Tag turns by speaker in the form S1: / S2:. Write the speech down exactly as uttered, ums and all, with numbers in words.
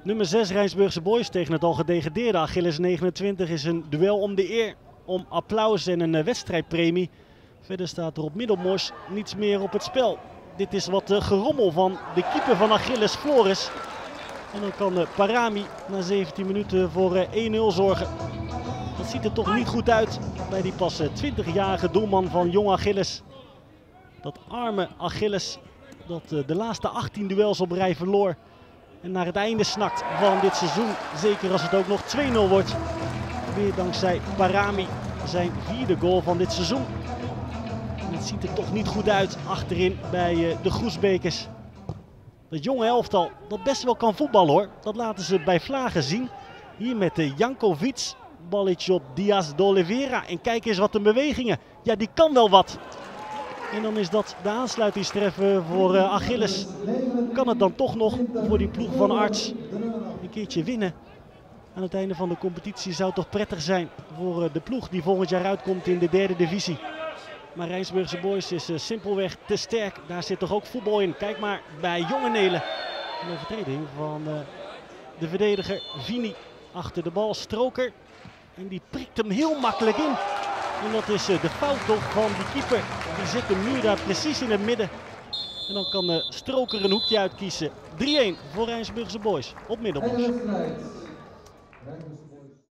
S1: Nummer zes Rijnsburgse Boys tegen het al gedegradeerde Achilles negenentwintig is een duel om de eer, om applaus en een wedstrijdpremie. Verder staat er op Middelmors niets meer op het spel. Dit is wat gerommel van de keeper van Achilles, Flores. En dan kan Parami na zeventien minuten voor één nul zorgen. Dat ziet er toch niet goed uit bij die pas twintigjarige doelman van Jong Achilles. Dat arme Achilles dat de laatste achttien duels op rij verloor. En naar het einde snakt van dit seizoen. Zeker als het ook nog twee nul wordt. Weer dankzij Parami zijn vierde goal van dit seizoen. En het ziet er toch niet goed uit achterin bij de Groesbekers. Dat jonge elftal dat best wel kan voetballen hoor. Dat laten ze bij Vlagen zien. Hier met de Jankovic. Balletje op Diaz de Oliveira. En kijk eens wat de bewegingen. Ja, die kan wel wat. En dan is dat de aansluitingstreffer voor uh, Achilles. Kan het dan toch nog voor die ploeg van Arts een keertje winnen? Aan het einde van de competitie zou het toch prettig zijn voor uh, de ploeg die volgend jaar uitkomt in de derde divisie. Maar Rijnsburgse Boys is uh, simpelweg te sterk. Daar zit toch ook voetbal in. Kijk maar bij Jonge Nelen. Een overtreding van uh, de verdediger Vini. Achter de bal Stroker. En die prikt hem heel makkelijk in. En dat is uh, de fout toch van die keeper. Die zet hem nu daar precies in het midden. En dan kan uh, Stroker een hoekje uitkiezen. drie-één voor Rijnsburgse Boys op Middelmors.